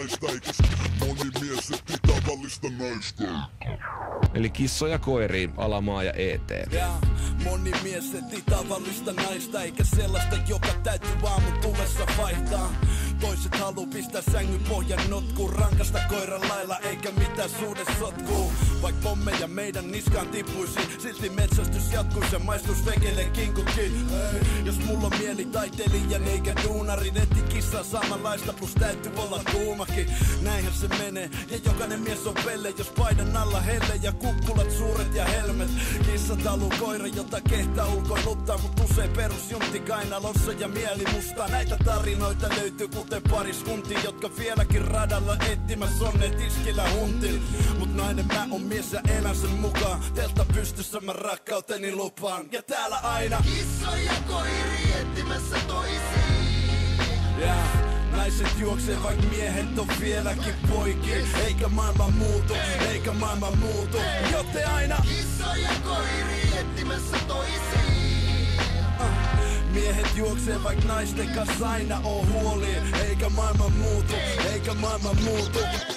naista, eikä moni mies etsii tavallista naista. Eli Kissoja koiriin, Alamaa ja ET. Ja moni mies etsii tavallista naista, eikä sellaista, joka täytyy aamun tulessa vaihtaa. Toiset haluu pistää sängyn pohjan notkuun, rankasta koiran lailla eikä mitään suhde sotkuu. Vaik pommeja meidän niskaan tippuisi, silti metsästys jatkuisi ja maistus vekelle kinkukin. Jos mulla on mieli taiteilijan eikä duunarin, etti kissaa samanlaista plus täytyy olla kuumakin. Näinhän se menee ja jokainen mies on pelle, jos paidan alla helle ja kukkulat suuret ja helmet. Kissat haluu koira, jota kehtaa ulkoiluttaa, mut usein perusjuntti kainalossa ja mieli mustaa. Näitä tarinoita löytyy kuten pariskuntia, jotka vieläkin radalla etsimässä onne tiskillä huntil. Mut nainen mä on mies ja elän sen mukaan, teltta pystyssä mä rakkauteni lupaan. Ja täällä aina kissoja koiri etsimässä toisiin. Yeah. Naiset juoksee vaik miehet on vieläkin poikia. Eikä maailma muutu, eikä maailma muutu. Joten aina kissoja koiri etsimässä toisiin. Miehet juoksee vaik naisten kanssa aina on huoli. Eikä maailma muutu, eikä maailma muutu.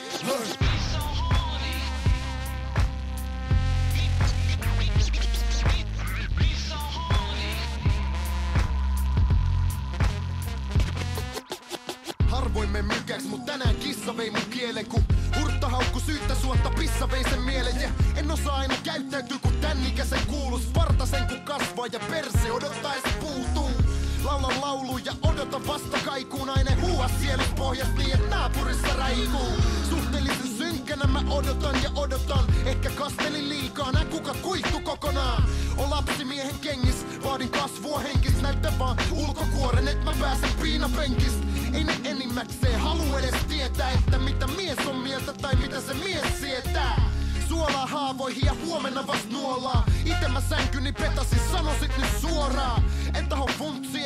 Harvoin men mykäks, mut tänään kissa vei mun kielen, kun hurtta haukku syyttä suotta, pissa vei sen mielen. Ja en osaa aina käyttäytyy, kun tän ikäisen kuulus vartasen kun kasvaa ja perse odottais puutuu. Laulan laulu ja odota vastakaikuun, aina huua sielus pohjas niin, et naapurissa räikuu. Suhteellisen synkkänä mä odotan ja odotan, ehkä kastelin liikaa, nää kukat kuihtu kokonaan. On lapsimiehen kengis, vaadin kasvua henkis, näytä vaan ulkokuoren, et mä pääsen piinapenkist. Ei ne enimmäkseen halu edes tietää, että mitä mies on mieltä tai mitä se mies sietää. Suolaa haavoihin ja huomenna vast nuolaa. Ite mä sänkyni petasin, sanosit nyt suoraan. En taho funtsia